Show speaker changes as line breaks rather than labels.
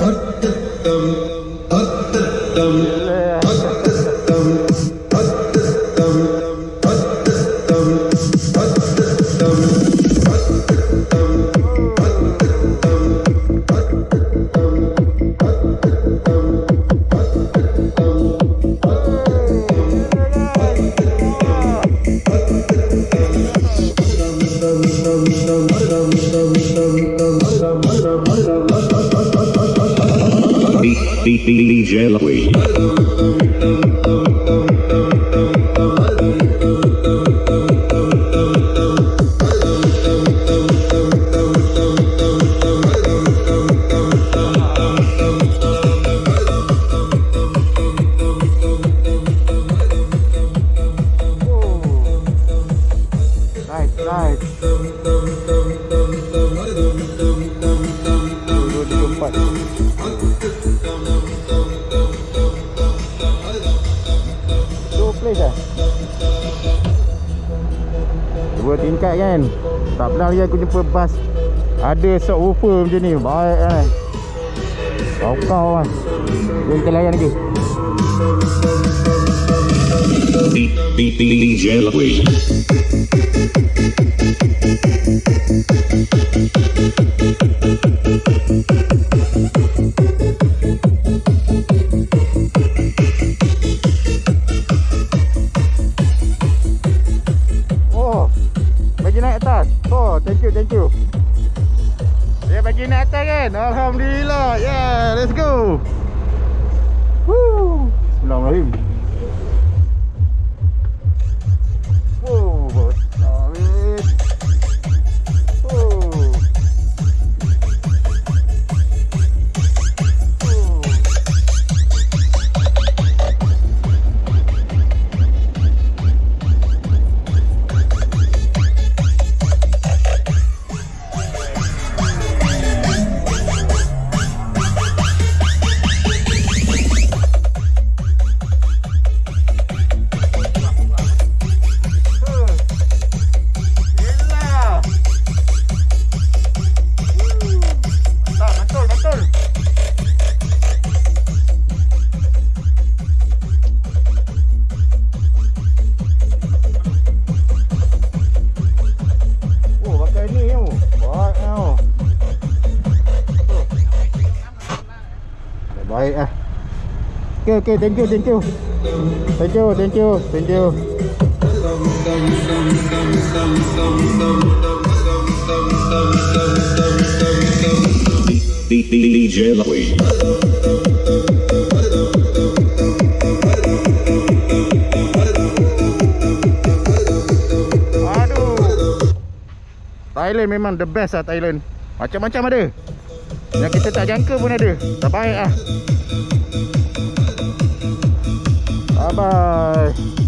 DJ Louis.
Dua tingkat kan. Tak pernah lagi aku jumpa bas ada subwoofer macam ni. Baik kan. Kau kan. Jom kita layan lagi.
DJ Louis.
Thank you. Dia bagi naik atas kan. Alhamdulillah. Yeah, let's go. Woo. Bismillahirrahmanirrahim. Woo. Amin. Woo. Baik ah. Okay, thank you.
DJ Louis.
Aduh. Thailand memang the best lah Thailand. Macam-macam ada. Yang kita tak jangka pun ada. Tak baik ah. Bye bye.